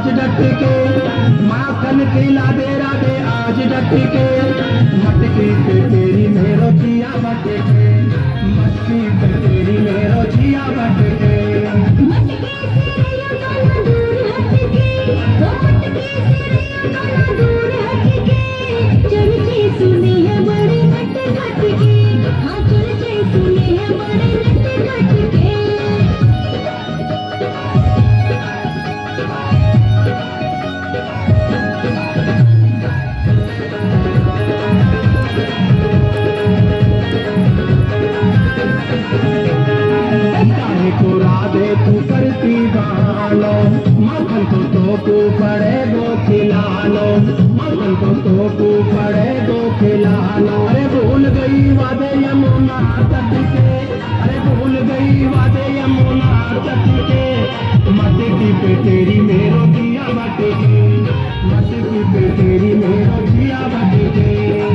आज डट के, माखन खिला दे राधे आज डट के, मटकी पे तेरी मेरो जिया बट के, मटकी पे तेरी मेरो जिया बट के। तू करती बहानो, मखन तो को पड़े गो खिलानो, मखन तो को पड़े गो खिलानो। अरे भूल गई वादे यमुना तट के, अरे भूल गई वादे यमुना तट के, मटकी पे तेरी मेरो जिया बट के, मटकी पे तेरी मेरो जिया बट के।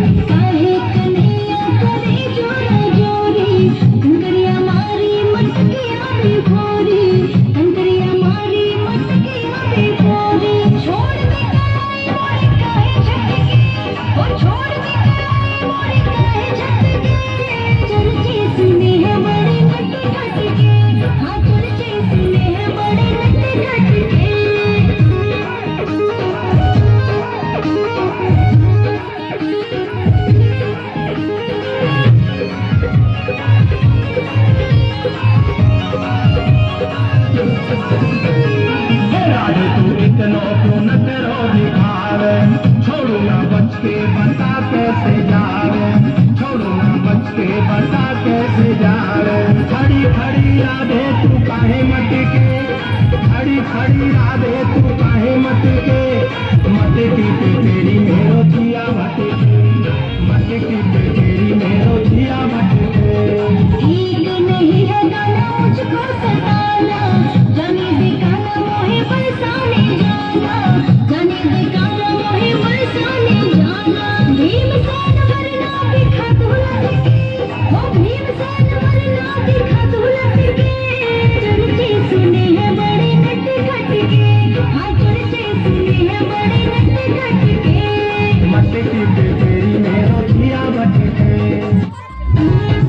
छोड़ो ना बच के बता कैसे जावे, छोड़ो ना बच के बता कैसे जावे। खड़ी खड़ी राधे तू काहे मट के, खड़ी खड़ी राधे तू काहे मट के, मटकी पे तेरी मेरो जिया बट के, मटकी पे तेरी मेरो जिया बट के। ठीक नहीं है गाना मुझको सताना, जाने दिखाना मोहे बरसाने जाना, जाने दिखाना मोहे बरसाने जाना। भीमसेन वरना दिखा दूल्हा के, ओ भीमसेन वरना दिखा दूल्हा के, चर्चे सुने हैं बड़े नट खट के, हाँ चर्चे सुने हैं बड़े नट खट के, मटकी पे तेरी मेरो जिया बट के।